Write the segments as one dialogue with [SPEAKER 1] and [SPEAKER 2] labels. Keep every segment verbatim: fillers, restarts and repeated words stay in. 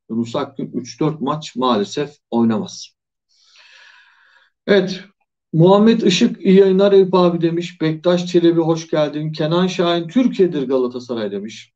[SPEAKER 1] Yunus Akgün üç dört maç maalesef oynamaz. Evet. Muhammed Işık iyi yayınlar Eyüp abi demiş. Bektaş Çelebi hoş geldin. Kenan Şahin Türkiye'dir Galatasaray demiş.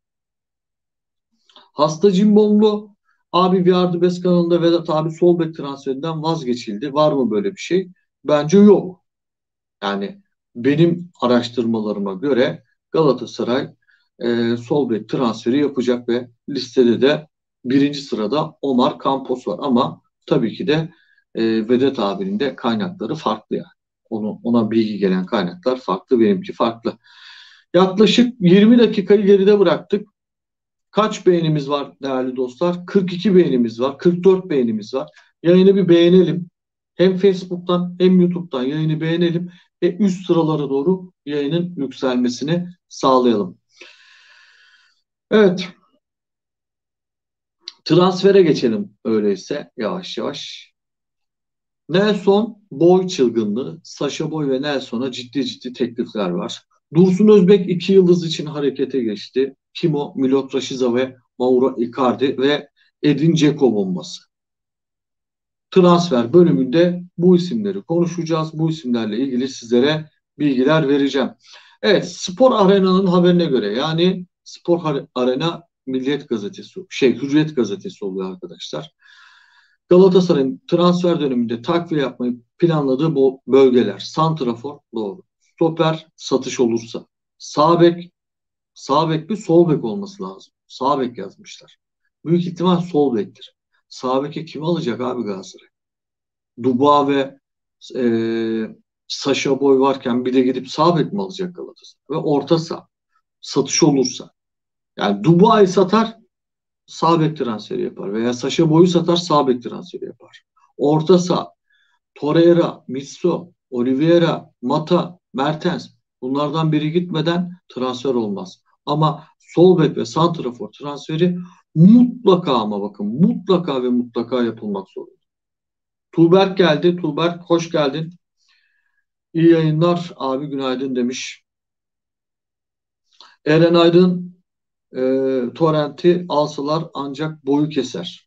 [SPEAKER 1] Hasta Cimbomlu abi Viyardı Bes kanalında Vedat abi sol bek transferinden vazgeçildi. Var mı böyle bir şey? Bence yok. Yani benim araştırmalarıma göre Galatasaray e, sol bek transferi yapacak ve listede de birinci sırada Omar Campos var. Ama tabii ki de e, Vedat abinin de kaynakları farklı yani. Onu, ona bilgi gelen kaynaklar farklı, benimki farklı. Yaklaşık yirmi dakikayı geride bıraktık. Kaç beğenimiz var değerli dostlar? kırk iki beğenimiz var, kırk dört beğenimiz var. Yayını bir beğenelim. Hem Facebook'tan hem YouTube'dan yayını beğenelim ve üst sıralara doğru yayının yükselmesini sağlayalım. Evet, transfere geçelim öyleyse yavaş yavaş. Nelson boy çılgınlığı, Sacha Boy ve Nelson'a ciddi ciddi teklifler var. Dursun Özbek iki yıldız için harekete geçti. Kimo, Milot Rashica ve Mauro Icardi ve Edin Dzeko bombası. Transfer bölümünde bu isimleri konuşacağız. Bu isimlerle ilgili sizlere bilgiler vereceğim. Evet, Spor Arena'nın haberine göre yani Spor Arena Milliyet Gazetesi, şey Hürriyet Gazetesi oluyor arkadaşlar. Galatasaray'ın transfer döneminde takviye yapmayı planladığı bu bölgeler. Santrafor doğru. Stoper satış olursa. Sağ bek, sağ bek bir sol bek olması lazım. Sağ bek yazmışlar. Büyük ihtimal sol bektir. Sağ beke kimi alacak abi Galatasaray? Dubois ve e, Sacha Boy varken bir de gidip sağ bek mi alacak Galatasaray? Ve orta saha satış olursa. Yani Dubois'ı satar, sağ bek transferi yapar. Veya Sacha Boy'u satar, sağ bek transferi yapar. Orta saha Torreira, Mitso, Oliveira, Mata, Mertens, bunlardan biri gitmeden transfer olmaz. Ama sol bek ve santrafor transferi mutlaka, ama bakın mutlaka ve mutlaka yapılmak zorunda. Tuğberk geldi. Tuğberk hoş geldin. İyi yayınlar abi, günaydın demiş. Eren Aydın e, torrenti alsalar ancak boyu keser.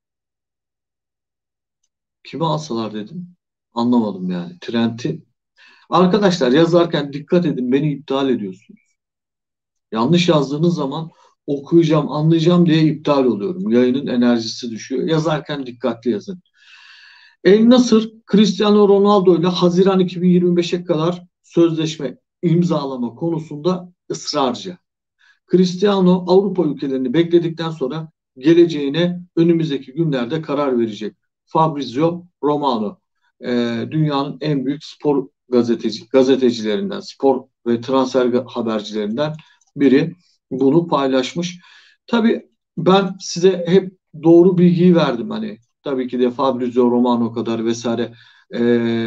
[SPEAKER 1] Kime alsalar dedim. Anlamadım yani. Trenti. Arkadaşlar yazarken dikkat edin, beni iptal ediyorsunuz. Yanlış yazdığınız zaman okuyacağım, anlayacağım diye iptal oluyorum. Yayının enerjisi düşüyor. Yazarken dikkatli yazın. El Nasır, Cristiano Ronaldo ile Haziran iki bin yirmi beşe kadar sözleşme imzalama konusunda ısrarcı. Cristiano Avrupa ülkelerini bekledikten sonra geleceğine önümüzdeki günlerde karar verecek. Fabrizio Romano, e, dünyanın en büyük spor gazeteci gazetecilerinden, spor ve transfer habercilerinden biri bunu paylaşmış. Tabii ben size hep doğru bilgiyi verdim, hani tabii ki de Fabrizio Romano kadar vesaire e,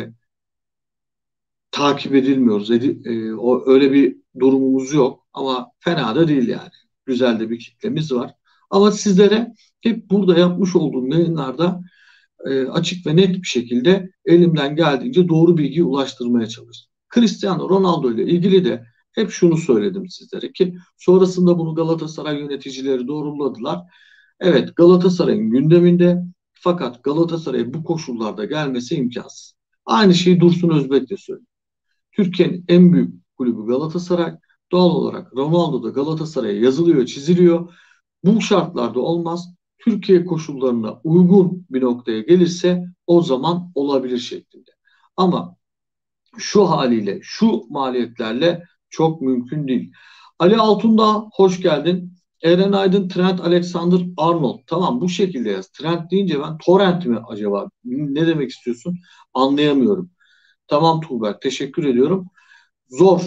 [SPEAKER 1] takip edilmiyoruz. Edi, e, o öyle bir durumumuz yok ama fena da değil yani. Güzel de bir kitlemiz var. Ama sizlere hep burada yapmış olduğum yayınlarda e, açık ve net bir şekilde elimden geldiğince doğru bilgiyi ulaştırmaya çalıştım. Cristiano Ronaldo ile ilgili de hep şunu söyledim sizlere ki sonrasında bunu Galatasaray yöneticileri doğruladılar. Evet, Galatasaray'ın gündeminde, fakat Galatasaray'a bu koşullarda gelmesi imkansız. Aynı şeyi Dursun Özbek de söyledi. Türkiye'nin en büyük kulübü Galatasaray. Doğal olarak Ronaldo da Galatasaray'a yazılıyor, çiziliyor. Bu şartlarda olmaz. Türkiye koşullarına uygun bir noktaya gelirse o zaman olabilir şeklinde. Ama şu haliyle, şu maliyetlerle çok mümkün değil. Ali Altundağ hoş geldin. Eren Aydın, Trent Alexander-Arnold. Tamam, bu şekilde yaz. Trent deyince ben torrent mi acaba? Ne demek istiyorsun? Anlayamıyorum. Tamam Tuğber, teşekkür ediyorum. Zor.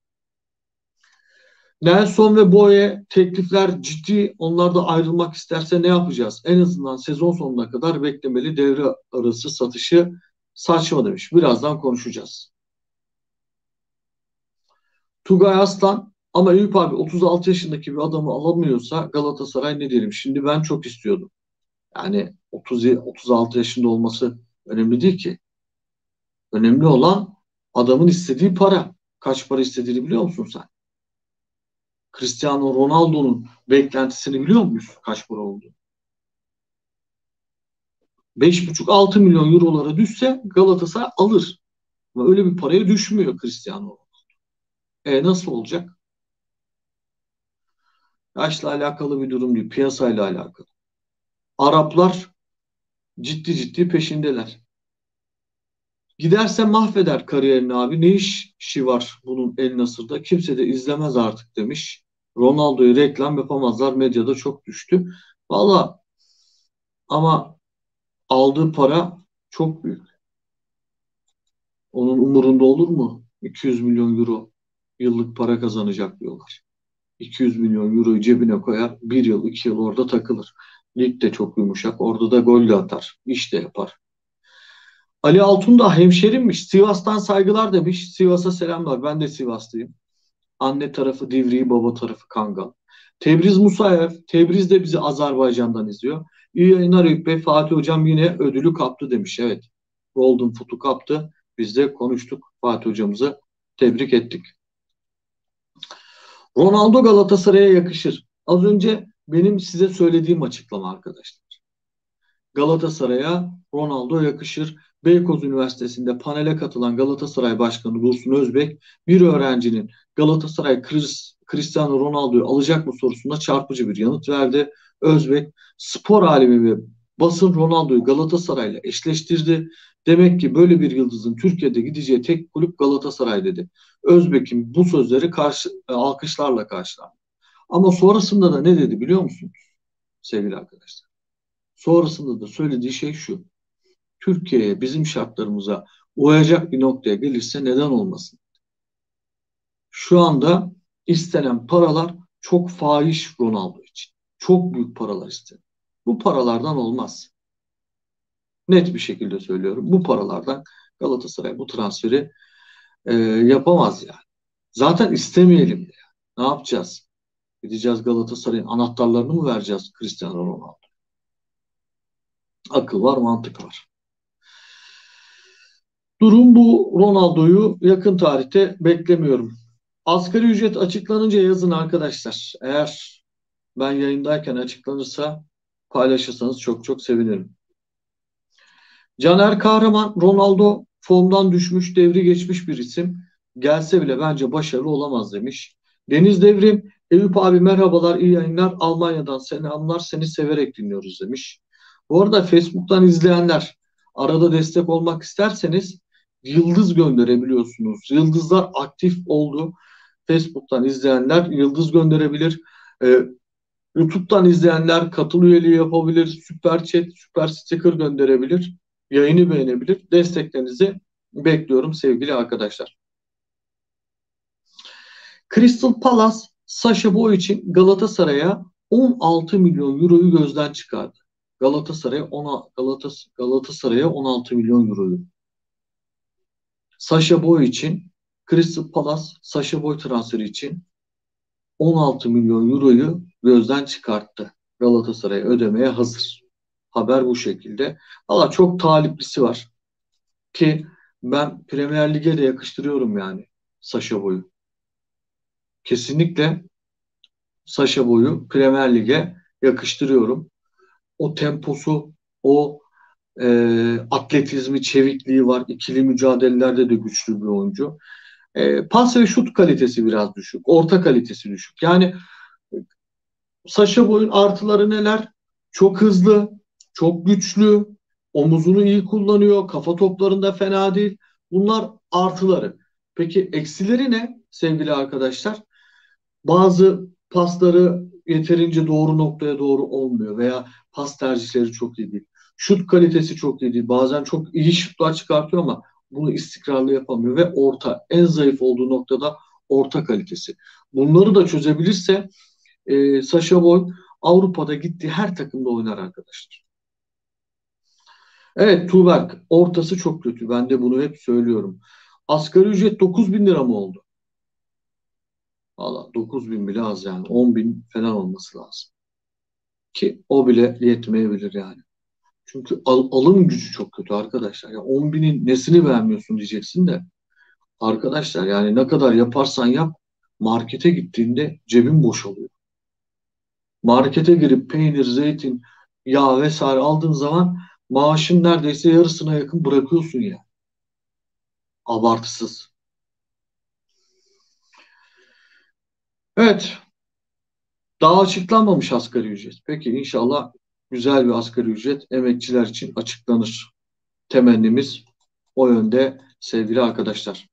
[SPEAKER 1] Nelson ve Boye teklifler ciddi. Onlar da ayrılmak isterse ne yapacağız? En azından sezon sonuna kadar beklemeli, devre arası satışı saçma demiş. Birazdan konuşacağız. Tugay Aslan, ama Eyüp abi otuz altı yaşındaki bir adamı alamıyorsa Galatasaray ne diyelim? Şimdi ben çok istiyordum. Yani otuz, otuz altı yaşında olması önemli değil ki. Önemli olan adamın istediği para. Kaç para istediğini biliyor musun sen? Cristiano Ronaldo'nun beklentisini biliyor muyuz? Kaç para oldu? beş buçuk altı milyon eurolara düşse Galatasaray alır. Ama öyle bir paraya düşmüyor Cristiano. E nasıl olacak? Yaşla alakalı bir durum değil, piyasayla alakalı. Araplar ciddi ciddi peşindeler. Giderse mahveder kariyerini abi. Ne iş, işi var bunun El Nasır'da? Kimse de izlemez artık demiş. Ronaldo'yu reklam yapamazlar. Medyada çok düştü. Valla ama aldığı para çok büyük. Onun umurunda olur mu? iki yüz milyon euro yıllık para kazanacak diyorlar. iki yüz milyon euroyu cebine koyar. Bir yıl, iki yıl orada takılır. Lig de çok yumuşak. Orada da gol de atar. İş de yapar. Ali Altun da hemşerimmiş. Sivas'tan saygılar demiş. Sivas'a selamlar. Ben de Sivaslıyım. Anne tarafı Divriği, baba tarafı Kangal. Tebriz Musayev. Tebriz de bizi Azerbaycan'dan izliyor. İyi yayınlar Eyüp Bey. Fatih Hocam yine ödülü kaptı demiş. Evet. Golden Foot'u kaptı. Biz de konuştuk. Fatih Hocamızı tebrik ettik. Ronaldo Galatasaray'a yakışır. Az önce benim size söylediğim açıklama arkadaşlar. Galatasaray'a Ronaldo yakışır. Beykoz Üniversitesi'nde panele katılan Galatasaray Başkanı Dursun Özbek, bir öğrencinin Galatasaray Cristiano Ronaldo'yu alacak mı sorusuna çarpıcı bir yanıt verdi. Özbek, spor alemi ve basın Ronaldo'yu Galatasaray'la eşleştirdi. Demek ki böyle bir yıldızın Türkiye'de gideceği tek kulüp Galatasaray dedi. Özbek'in bu sözleri karşı, alkışlarla karşılandı. Ama sonrasında da ne dedi biliyor musunuz sevgili arkadaşlar? Sonrasında da söylediği şey şu. Türkiye'ye bizim şartlarımıza uyacak bir noktaya gelirse neden olmasın? Şu anda istenen paralar çok fahiş Ronaldo için. Çok büyük paralar isteniyor. Bu paralardan olmaz. Net bir şekilde söylüyorum. Bu paralardan Galatasaray bu transferi e, yapamaz yani. Zaten istemeyelim de. Ne yapacağız? Gideceğiz Galatasaray'ın anahtarlarını mı vereceğiz Cristiano Ronaldo? Akıl var, mantık var. Durum bu. Ronaldo'yu yakın tarihte beklemiyorum. Asgari ücret açıklanınca yazın arkadaşlar. Eğer ben yayındayken açıklanırsa paylaşırsanız çok çok sevinirim. Caner Kahraman, Ronaldo formdan düşmüş, devri geçmiş bir isim. Gelse bile bence başarılı olamaz demiş. Deniz Devrim, Eyüp abi merhabalar, iyi yayınlar. Almanya'dan selamlar, seni severek dinliyoruz demiş. Bu arada Facebook'tan izleyenler arada destek olmak isterseniz yıldız gönderebiliyorsunuz. Yıldızlar aktif oldu. Facebook'tan izleyenler yıldız gönderebilir. Ee, YouTube'dan izleyenler katıl üyeliği yapabilir. Süper chat, süper sticker gönderebilir. Yayını beğenebilir. Desteklerinizi bekliyorum sevgili arkadaşlar. Crystal Palace, Sacha Boey için Galatasaray'a on altı milyon euroyu gözden çıkardı. Galatasaray'a Galatas Galatasaray'a on altı milyon euroyu. Sacha Boey için Crystal Palace, Sacha Boey transferi için on altı milyon euroyu gözden çıkarttı. Galatasaray ödemeye hazır. Haber bu şekilde. Valla çok taliplisi var. Ki ben Premier Lig'e de yakıştırıyorum yani Sacha Boey'u. Kesinlikle Sacha Boey'u Premier Lig'e yakıştırıyorum. O temposu, o e, atletizmi, çevikliği var. İkili mücadelelerde de güçlü bir oyuncu. E, pas ve şut kalitesi biraz düşük. Orta kalitesi düşük. Yani Sacha Boey'un artıları neler? Çok hızlı, çok güçlü, omuzunu iyi kullanıyor, kafa toplarında fena değil. Bunlar artıları. Peki eksileri ne sevgili arkadaşlar? Bazı pasları yeterince doğru noktaya doğru olmuyor veya pas tercihleri çok iyi değil. Şut kalitesi çok iyi değil. Bazen çok iyi şutlar çıkartıyor ama bunu istikrarlı yapamıyor ve orta, en zayıf olduğu noktada orta kalitesi. Bunları da çözebilirse e, Sacha Boey Avrupa'da gittiği her takımda oynar arkadaşlar. Evet Tuğberk ortası çok kötü. Ben de bunu hep söylüyorum. Asgari ücret dokuz bin lira mı oldu? Valla dokuz bin bile az yani. on bin falan olması lazım. Ki o bile yetmeyebilir yani. Çünkü al, alım gücü çok kötü arkadaşlar. Ya on binin nesini beğenmiyorsun diyeceksin de. Arkadaşlar yani ne kadar yaparsan yap markete gittiğinde cebin boşalıyor. Markete girip peynir, zeytin, yağ vesaire aldığın zaman Maaşın neredeyse yarısına yakın bırakıyorsun ya. Abartısız. Evet. Daha açıklanmamış asgari ücret. Peki inşallah güzel bir asgari ücret emekçiler için açıklanır. Temennimiz o yönde sevgili arkadaşlar.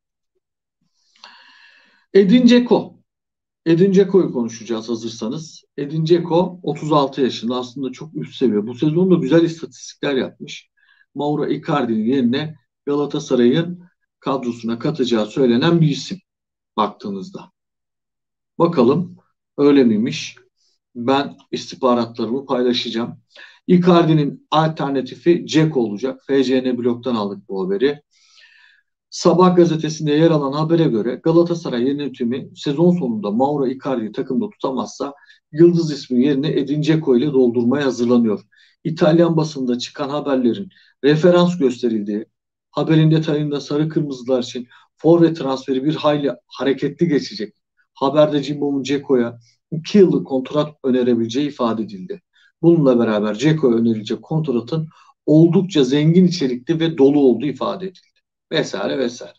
[SPEAKER 1] Edin Dzeko. Edin Dzeko'yu konuşacağız hazırsanız. Edin Dzeko otuz altı yaşında, aslında çok üst seviye. Bu sezon da güzel istatistikler yapmış. Mauro Icardi'nin yerine Galatasaray'ın kadrosuna katacağı söylenen bir isim baktığınızda. Bakalım öyle miymiş? Ben istihbaratlarımı paylaşacağım. Icardi'nin alternatifi Dzeko olacak. F C N Blog'dan aldık bu haberi. Sabah gazetesinde yer alan habere göre Galatasaray yönetimi sezon sonunda Mauro Icardi'yi takımda tutamazsa yıldız ismi yerine Edin Dzeko ile doldurmaya hazırlanıyor. İtalyan basında çıkan haberlerin referans gösterildiği, haberin detayında sarı kırmızılar için forvet transferi bir hayli hareketli geçecek. Haberde Cimbom'un Dzeko'ya iki yıllık kontrat önerebileceği ifade edildi. Bununla beraber Dzeko'ya önerilecek kontratın oldukça zengin içerikli ve dolu olduğu ifade edildi. Vesaire vesaire.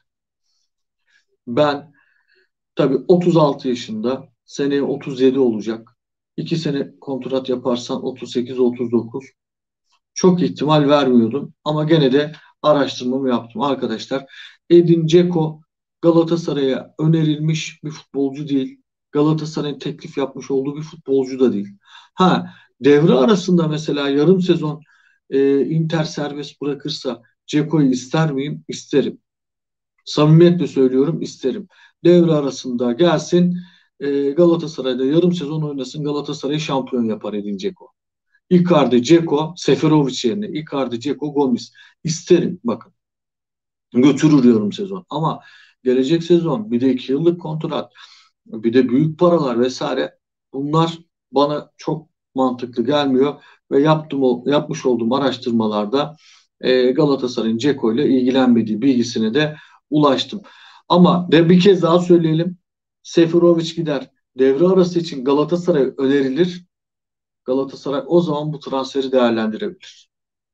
[SPEAKER 1] Ben tabii otuz altı yaşında, seneye otuz yedi olacak. iki sene kontrat yaparsan otuz sekiz otuz dokuz. Çok ihtimal vermiyordum ama gene de araştırmamı yaptım arkadaşlar. Edin Dzeko Galatasaray'a önerilmiş bir futbolcu değil. Galatasaray'ın teklif yapmış olduğu bir futbolcu da değil. Ha, devre arasında mesela yarım sezon e, Inter serbest bırakırsa Dzeko'yu ister miyim? İsterim. Samimiyetle söylüyorum, isterim. Devre arasında gelsin, e, Galatasaray'da yarım sezon oynasın, Galatasaray'ı şampiyon yapar Edin Dzeko. Icardi, Dzeko, Seferovic yerine Icardi, Dzeko, Gomis. İsterim bakın. Götürür yarım sezon. Ama gelecek sezon bir de iki yıllık kontrat, bir de büyük paralar vesaire, bunlar bana çok mantıklı gelmiyor ve yaptım yapmış olduğum araştırmalarda e, Galatasaray'ın Dzeko ile ilgilenmediği bilgisine de ulaştım. Ama de bir kez daha söyleyelim. Seferovic gider. Devre arası için Galatasaray önerilir. Galatasaray o zaman bu transferi değerlendirebilir.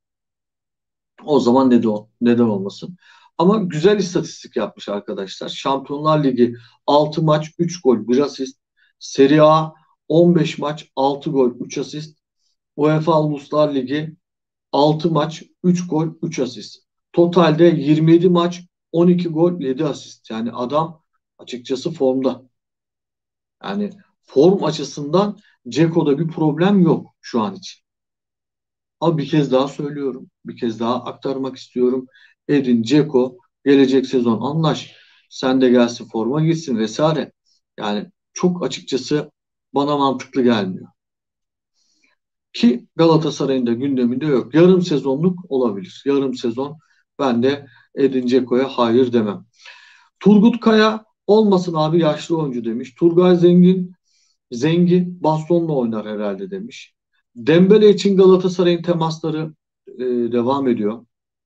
[SPEAKER 1] O zaman neden, neden olmasın? Ama güzel istatistik yapmış arkadaşlar. Şampiyonlar Ligi altı maç üç gol bir asist. Serie A on beş maç altı gol üç asist. UEFA Uluslar Ligi altı maç üç gol üç asist. Totalde yirmi yedi maç on iki gol yedi asist. Yani adam açıkçası formda. Yani form açısından Dzeko'da bir problem yok şu an için. Ama bir kez daha söylüyorum. Bir kez daha aktarmak istiyorum. Edin Dzeko gelecek sezon anlaş. Sen de gelsin, forma gitsin vesaire. Yani çok açıkçası bana mantıklı gelmiyor. Ki Galatasaray'ın da gündeminde yok. Yarım sezonluk olabilir. Yarım sezon ben de Edin Dzeko'ya hayır demem. Turgut Kaya olmasın abi, yaşlı oyuncu demiş. Turgay Zengin Zengin bastonla oynar herhalde demiş. Dembele için Galatasaray'ın temasları e, devam ediyor.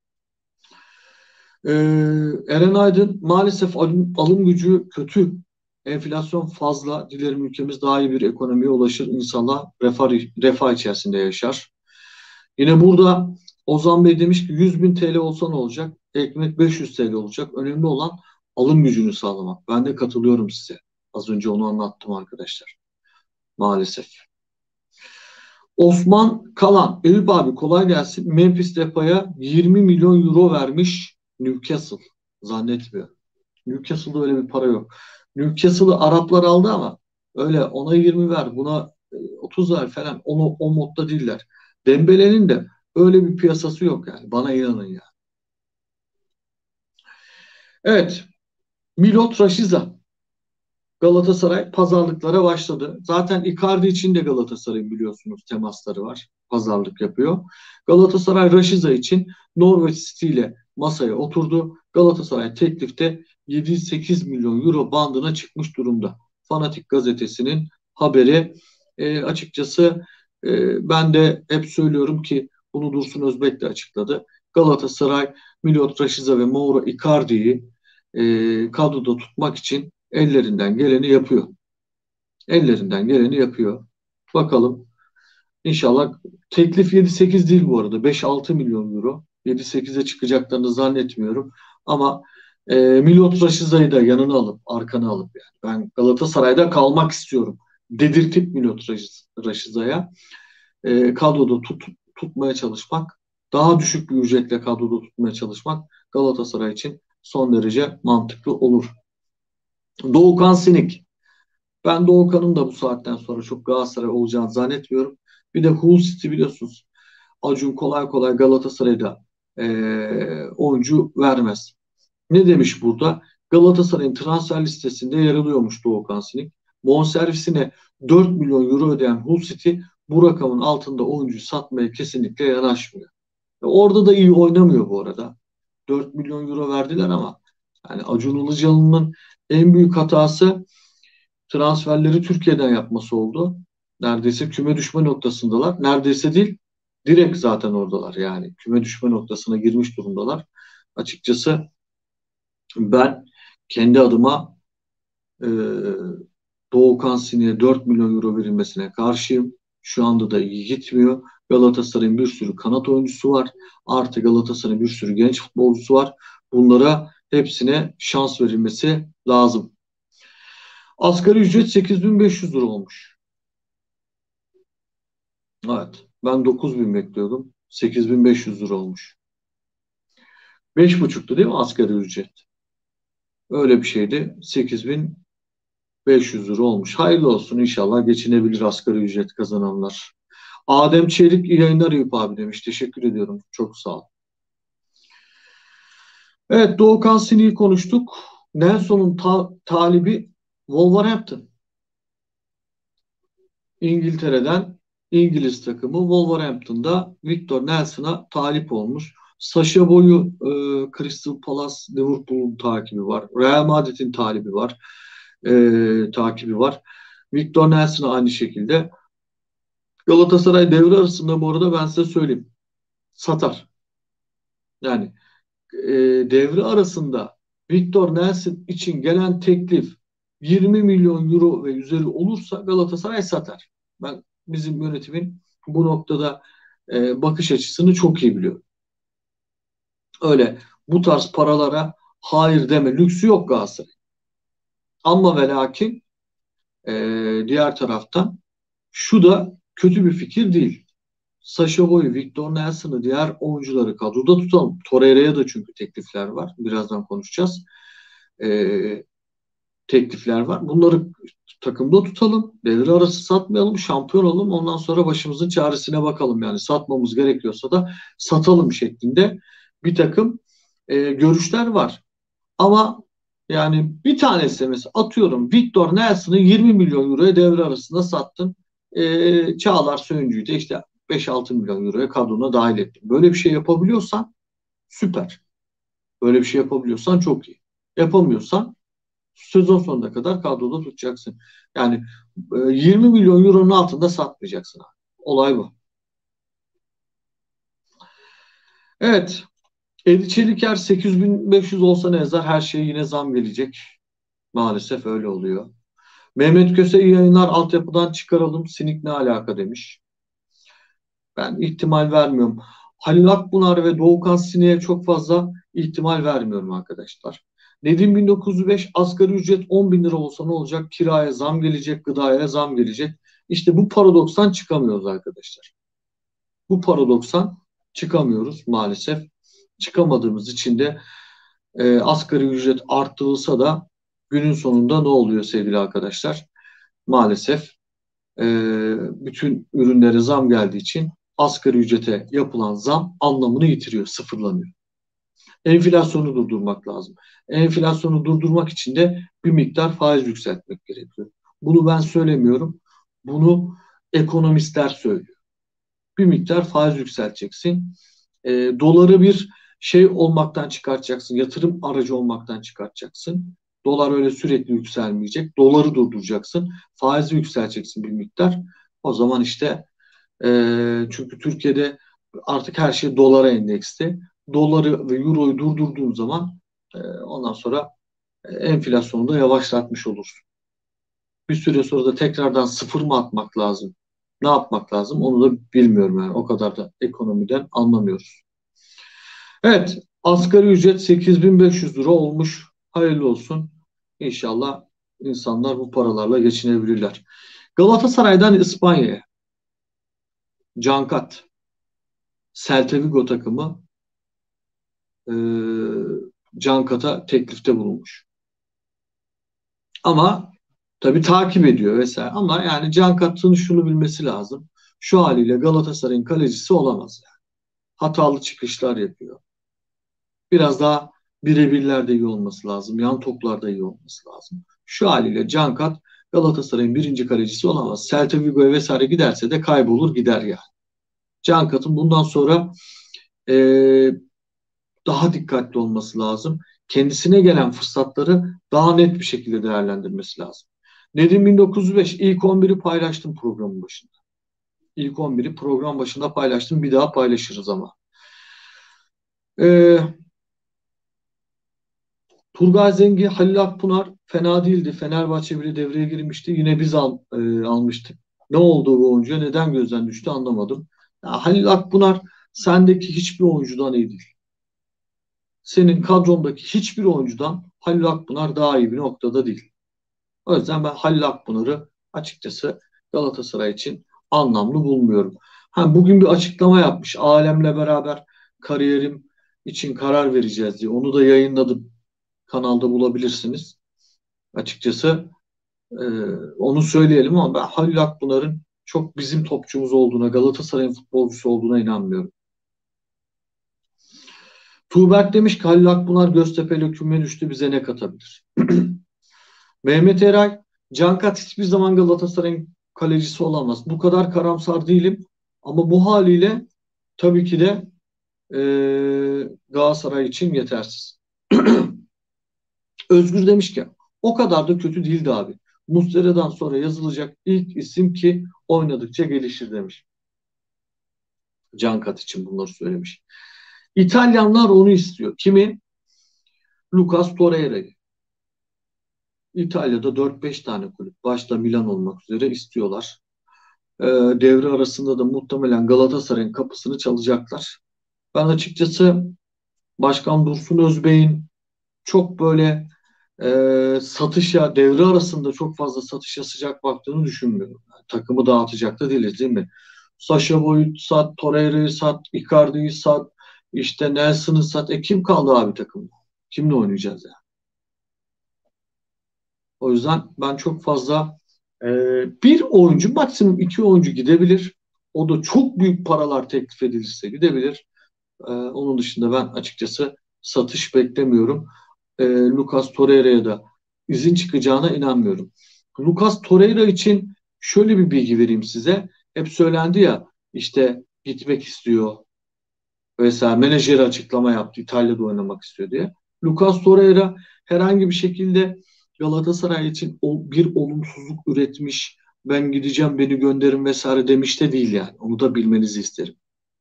[SPEAKER 1] E, Eren Aydın maalesef alım, alım gücü kötü. Enflasyon fazla. Dilerim ülkemiz daha iyi bir ekonomiye ulaşır. İnşallah refah, refah içerisinde yaşar. Yine burada Ozan Bey demiş ki yüz bin T L olsa ne olacak? Ekmek beş yüz T L olacak. Önemli olan alım gücünü sağlamak. Ben de katılıyorum size. Az önce onu anlattım arkadaşlar. Maalesef. Osman Kalan. Eyüp abi kolay gelsin. Memphis Depay'a yirmi milyon euro vermiş Newcastle. Zannetmiyorum. Newcastle'da öyle bir para yok. Newcastle'ı Araplar aldı ama öyle ona yirmi ver, buna e, otuz ver falan. Onu, o modda değiller. Dembele'nin de öyle bir piyasası yok yani. Bana inanın ya. Evet. Milot Rashica. Galatasaray pazarlıklara başladı. Zaten Icardi için de Galatasaray'ın biliyorsunuz temasları var. Pazarlık yapıyor. Galatasaray Rashica için Norwich City ile masaya oturdu. Galatasaray teklifte yedi sekiz milyon euro bandına çıkmış durumda. Fanatik gazetesinin haberi. E, açıkçası e, ben de hep söylüyorum ki bunu Dursun Özbek de açıkladı. Galatasaray Milot Rashica ve Mauro Icardi'yi e, kadroda tutmak için ellerinden geleni yapıyor. Ellerinden geleni yapıyor. Bakalım İnşallah teklif yedi sekiz değil bu arada. beş altı milyon euro. yedi sekize çıkacaklarını zannetmiyorum. Ama e, Milot Raşiza'yı da yanına alıp arkana alıp yani ben Galatasaray'da kalmak istiyorum dedirtip Milot Raşiz- Raşiza'ya e, kadroda tut, tutmaya çalışmak, daha düşük bir ücretle kadroda tutmaya çalışmak Galatasaray için son derece mantıklı olur. Doğukan Sinik. Ben Doğukan'ın da bu saatten sonra çok Galatasaray olacağını zannetmiyorum. Bir de Hull City biliyorsunuz. Acun kolay kolay Galatasaray'da e, oyuncu vermez. Ne demiş burada? Galatasaray'ın transfer listesinde yer alıyormuş Doğukan Sinik. Bonservisine dört milyon euro ödeyen Hull City bu rakamın altında oyuncu satmaya kesinlikle yanaşmıyor. E, orada da iyi oynamıyor bu arada. dört milyon euro verdiler ama yani Acun Ilıcalı'nın en büyük hatası transferleri Türkiye'den yapması oldu. Neredeyse küme düşme noktasındalar. Neredeyse değil, direkt zaten oradalar yani. Küme düşme noktasına girmiş durumdalar. Açıkçası ben kendi adıma e, Doğukan Sinir'e dört milyon euro verilmesine karşıyım. Şu anda da iyi gitmiyor. Galatasaray'ın bir sürü kanat oyuncusu var. Artı Galatasaray'ın bir sürü genç futbolcusu var. Bunlara hepsine şans verilmesi lazım. Asgari ücret sekiz bin beş yüz lira olmuş. Evet. Ben dokuz bin bekliyordum. sekiz bin beş yüz lira olmuş. beş buçuktu değil mi asgari ücret? Öyle bir şeydi. sekiz bin beş yüz lira olmuş. Hayırlı olsun, inşallah geçinebilir asgari ücret kazananlar. Adem Çelik iyi yayınlar Eyüp abi demiş. Teşekkür ediyorum. Çok sağ ol. Evet, Doğukan Sini'yi konuştuk. Nelson'un ta talibi Wolverhampton. İngiltere'den İngiliz takımı Wolverhampton'da Victor Nelson'a talip olmuş. Saşa Boy'u e, Crystal Palace, Liverpool'un takibi var. Real Madrid'in talibi var. E, takibi var. Victor Nelson aynı şekilde. Galatasaray devre arasında bu arada ben size söyleyeyim. Satar. Yani e, devre arasında Victor Nelson için gelen teklif yirmi milyon euro ve üzeri olursa Galatasaray satar. Ben bizim yönetimin bu noktada e, bakış açısını çok iyi biliyorum. Öyle bu tarz paralara hayır deme lüksü yok Galatasaray. Ama ve lakin e, diğer taraftan şu da kötü bir fikir değil. Sacha Boey, Victor Nelson'ı, diğer oyuncuları kadroda tutalım. Torreira'ya da çünkü teklifler var. Birazdan konuşacağız. Ee, teklifler var. Bunları takımda tutalım. Devre arası satmayalım. Şampiyon olalım. Ondan sonra başımızın çaresine bakalım. Yani satmamız gerekiyorsa da satalım şeklinde bir takım e, görüşler var. Ama yani bir tanesi mesela atıyorum Victor Nelson'ı yirmi milyon euroya devre arasında sattın. Ee, Çağlar Söyüncü'yü de işte beş altı milyon euroya kadrona dahil ettin. Böyle bir şey yapabiliyorsan süper. Böyle bir şey yapabiliyorsan çok iyi. Yapamıyorsan sezon sonuna kadar kadroda tutacaksın. Yani e, yirmi milyon euronun altında satmayacaksın abi. Olay bu. Evet. Edi Çeliker sekiz bin beş yüz olsa ne yazar? Her şeye yine zam gelecek. Maalesef öyle oluyor. Mehmet Köse iyi yayınlar, altyapıdan çıkaralım. Sinik ne alaka demiş. Ben ihtimal vermiyorum. Halil Akbunar ve Doğukan Sinik'e çok fazla ihtimal vermiyorum arkadaşlar. Nedim bin dokuz yüz beş asgari ücret on bin lira olsa ne olacak? Kiraya zam gelecek, gıdaya zam gelecek. İşte bu paradokstan çıkamıyoruz arkadaşlar. Bu paradokstan çıkamıyoruz maalesef. Çıkamadığımız için de e, asgari ücret arttırılsa da günün sonunda ne oluyor sevgili arkadaşlar? Maalesef e, bütün ürünlere zam geldiği için asgari ücrete yapılan zam anlamını yitiriyor, sıfırlanıyor. Enflasyonu durdurmak lazım. Enflasyonu durdurmak için de bir miktar faiz yükseltmek gerekiyor. Bunu ben söylemiyorum. Bunu ekonomistler söylüyor. Bir miktar faiz yükselteceksin. E, doları bir şey olmaktan çıkartacaksın. Yatırım aracı olmaktan çıkartacaksın. Dolar öyle sürekli yükselmeyecek. Doları durduracaksın. Faizi yükselteceksin bir miktar. O zaman işte e, çünkü Türkiye'de artık her şey dolara endeksli. Doları ve euroyu durdurduğun zaman e, ondan sonra e, enflasyonu da yavaşlatmış olursun. Bir süre sonra da tekrardan sıfır mı atmak lazım? Ne yapmak lazım onu da bilmiyorum yani. O kadar da ekonomiden anlamıyoruz. Evet, asgari ücret sekiz bin beş yüz lira olmuş. Hayırlı olsun. İnşallah insanlar bu paralarla geçinebilirler. Galatasaray'dan İspanya'ya Cankat, Celta Vigo takımı e, Cankat'a teklifte bulunmuş. Ama tabii takip ediyor vesaire. Ama yani Cankat'ın şunu bilmesi lazım. Şu haliyle Galatasaray'ın kalecisi olamaz yani. Hatalı çıkışlar yapıyor. Biraz daha birebirlerde iyi olması lazım. Yan toplarda iyi olması lazım. Şu haliyle Cankat Galatasaray'ın birinci kalecisi olamaz. Celta Vigo'ya vesaire giderse de kaybolur gider yani. Cankat'ın bundan sonra e, daha dikkatli olması lazım. Kendisine gelen fırsatları daha net bir şekilde değerlendirmesi lazım. Nedim bin dokuz yüz beş ilk on biri paylaştım programın başında. İlk on biri program başında paylaştım. Bir daha paylaşırız ama. Ee, Turgay Zengi, Halil Akpınar fena değildi. Fenerbahçe bile devreye girmişti. Yine biz al, e, almıştık. Ne oldu bu oyuncuya? Neden gözden düştü anlamadım. Ya, Halil Akpınar sendeki hiçbir oyuncudan iyi değil. Senin kadrondaki hiçbir oyuncudan Halil Akpınar daha iyi bir noktada değil. O yüzden ben Halil Akpınar'ı açıkçası Galatasaray için anlamlı bulmuyorum. Ha, bugün bir açıklama yapmış. Alem'le beraber kariyerim için karar vereceğiz diye. Onu da yayınladım. Kanalda bulabilirsiniz. Açıkçası e, onu söyleyelim ama ben Halil Akpınar'ın çok bizim topçumuz olduğuna, Galatasaray'ın futbolcusu olduğuna inanmıyorum. Tuğberk demiş ki Halil Akpınar Göztepe'yle küme düştü bize ne katabilir? Mehmet Eray, Cankat hiçbir zaman Galatasaray'ın kalecisi olamaz. Bu kadar karamsar değilim. Ama bu haliyle tabii ki de e, Galatasaray için yetersiz. Özgür demiş ki o kadar da kötü değildi abi. Muslera'dan sonra yazılacak ilk isim ki oynadıkça gelişir demiş. Cankat için bunları söylemiş. İtalyanlar onu istiyor. Kimi? Lucas Torreira'yı. İtalya'da dört beş tane kulüp başta Milan olmak üzere istiyorlar. E, devre arasında da muhtemelen Galatasaray'ın kapısını çalacaklar. Ben açıkçası Başkan Dursun Özbey'in çok böyle e, satışa, devre arasında çok fazla satışa sıcak baktığını düşünmüyorum. Yani takımı dağıtacak da değiliz değil mi? Sacha Boey'u sat, Torreira'yı sat, Icardi'yi sat, işte Nelson'ı sat. E kim kaldı abi takımda? Kimle oynayacağız yani? O yüzden ben çok fazla e, bir oyuncu, maksimum iki oyuncu gidebilir. O da çok büyük paralar teklif edilirse gidebilir. E, onun dışında ben açıkçası satış beklemiyorum. E, Lucas Torreira'ya da izin çıkacağına inanmıyorum. Lucas Torreira için şöyle bir bilgi vereyim size. Hep söylendi ya işte gitmek istiyor vesaire. Menajeri açıklama yaptı. İtalya'da oynamak istiyor diye. Lucas Torreira herhangi bir şekilde Galatasaray için o bir olumsuzluk üretmiş. Ben gideceğim beni gönderin vesaire demiş de değil yani. Onu da bilmenizi isterim.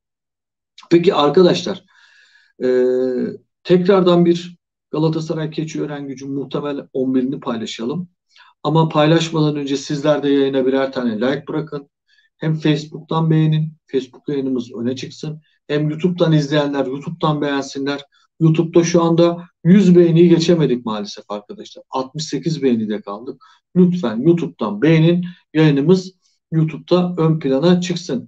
[SPEAKER 1] Peki arkadaşlar e, tekrardan bir Galatasaray Keçiören Gücü muhtemel on birini paylaşalım. Ama paylaşmadan önce sizler de yayına birer tane like bırakın. Hem Facebook'tan beğenin. Facebook yayınımız öne çıksın. Hem YouTube'dan izleyenler YouTube'dan beğensinler. YouTube'da şu anda yüz beğeniyi geçemedik maalesef arkadaşlar. altmış sekiz beğenide kaldık. Lütfen YouTube'dan beğenin. Yayınımız YouTube'da ön plana çıksın.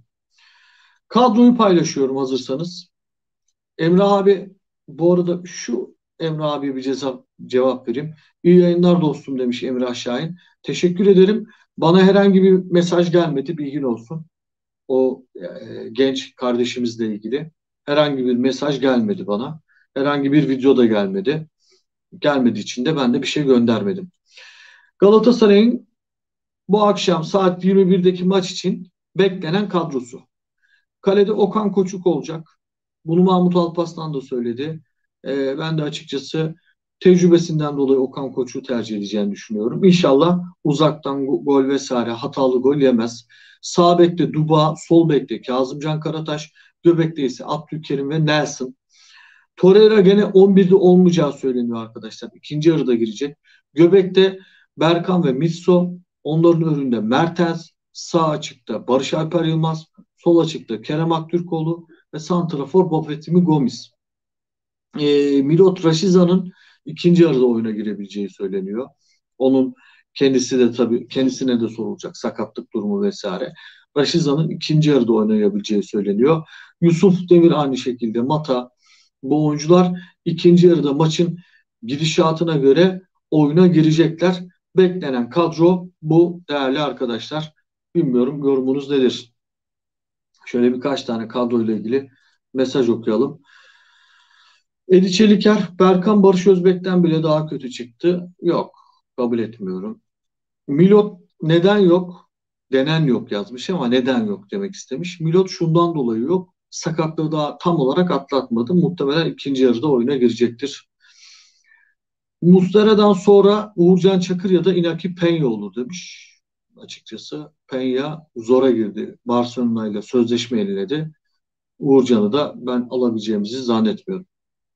[SPEAKER 1] Kadroyu paylaşıyorum hazırsanız. Emrah abi bu arada şu Emrah abiye bir ceza, cevap vereyim. İyi yayınlar dostum demiş Emrah Şahin. Teşekkür ederim. Bana herhangi bir mesaj gelmedi. Bilgin olsun. O e, genç kardeşimizle ilgili herhangi bir mesaj gelmedi bana. Herhangi bir video da gelmedi. Gelmediği için de ben de bir şey göndermedim. Galatasaray'ın bu akşam saat yirmi birdeki maç için beklenen kadrosu. Kalede Okan Koçuk olacak. Bunu Mahmut Alparslan da söyledi. Ee, ben de açıkçası tecrübesinden dolayı Okan Koçuk'u tercih edeceğini düşünüyorum. İnşallah uzaktan gol vesaire hatalı gol yemez. Sağ bekte Duba, sol bekte Kazımcan Karataş, göbekte ise Abdülkerim ve Nelson. Torreira gene on birde olmayacağı söyleniyor arkadaşlar. İkinci yarıda girecek. Göbekte Berkan ve Mitso. Onların önünde Mertens. Sağ açıkta Barış Alper Yılmaz, sol açıkta Kerem Aktürkoğlu ve santrafor Bafetimi Gomis. E, Milot Raşiza'nın ikinci yarıda oyuna girebileceği söyleniyor. Onun kendisi de tabii kendisine de sorulacak sakatlık durumu vesaire. Raşiza'nın ikinci yarıda oynayabileceği söyleniyor. Yusuf Demir aynı şekilde, Mata, bu oyuncular ikinci yarıda maçın gidişatına göre oyuna girecekler. Beklenen kadro bu değerli arkadaşlar. Bilmiyorum yorumunuz nedir? Şöyle birkaç tane kadroyla ilgili mesaj okuyalım. Edi Çeliker, Berkan Barış Özbek'ten bile daha kötü çıktı. Yok, kabul etmiyorum. Milot neden yok? Denen yok yazmış ama neden yok demek istemiş. Milot şundan dolayı yok. Sakatlığı daha tam olarak atlatmadı. Muhtemelen ikinci yarıda oyuna girecektir. Muslera'dan sonra Uğurcan Çakır ya da Inaki Peña olur demiş. Açıkçası Peña zora girdi. Barcelona ile sözleşme yeniledi. Uğurcan'ı da ben alabileceğimizi zannetmiyorum.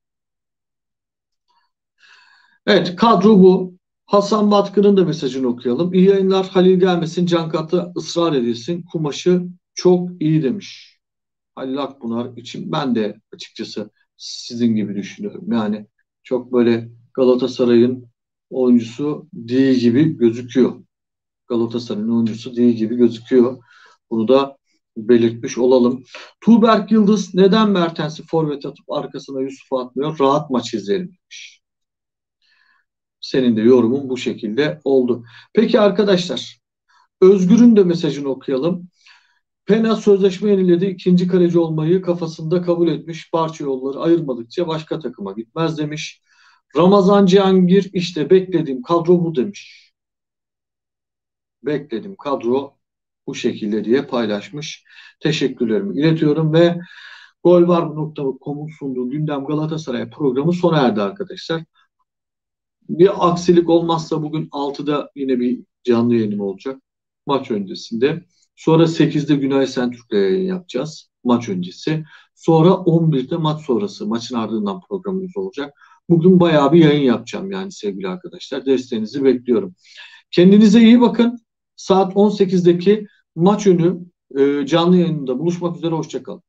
[SPEAKER 1] Evet, kadro bu. Hasan Batkı'nın da mesajını okuyalım. İyi yayınlar, Halil gelmesin, can katı ısrar edilsin. Kumaşı çok iyi demiş. Halil Akpınar için ben de açıkçası sizin gibi düşünüyorum. Yani çok böyle Galatasaray'ın oyuncusu değil gibi gözüküyor. Galatasaray'ın oyuncusu değil gibi gözüküyor. Bunu da belirtmiş olalım. Tuğberk Yıldız neden Mertens'i forvet atıp arkasına Yusuf'u atmıyor? Rahat maç izleyelim demiş. Senin de yorumun bu şekilde oldu. Peki arkadaşlar, Özgür'ün de mesajını okuyalım. Pena sözleşme yeniledi. İkinci kaleci olmayı kafasında kabul etmiş. Parça yolları ayırmadıkça başka takıma gitmez demiş. Ramazan Cihangir işte beklediğim kadro bu demiş. Beklediğim kadro bu şekilde diye paylaşmış. Teşekkürlerimi iletiyorum ve golvar nokta com'un sunduğu Gündem Galatasaray programı sona erdi arkadaşlar. Bir aksilik olmazsa bugün altıda yine bir canlı yayınım olacak. Maç öncesinde. Sonra sekizde Günay Sentürk'le yayın yapacağız. Maç öncesi. Sonra on birde maç sonrası. Maçın ardından programımız olacak. Bugün bayağı bir yayın yapacağım yani sevgili arkadaşlar. Desteğinizi bekliyorum. Kendinize iyi bakın. Saat on sekizdeki maç önü e, canlı yayınında buluşmak üzere. Hoşça kalın.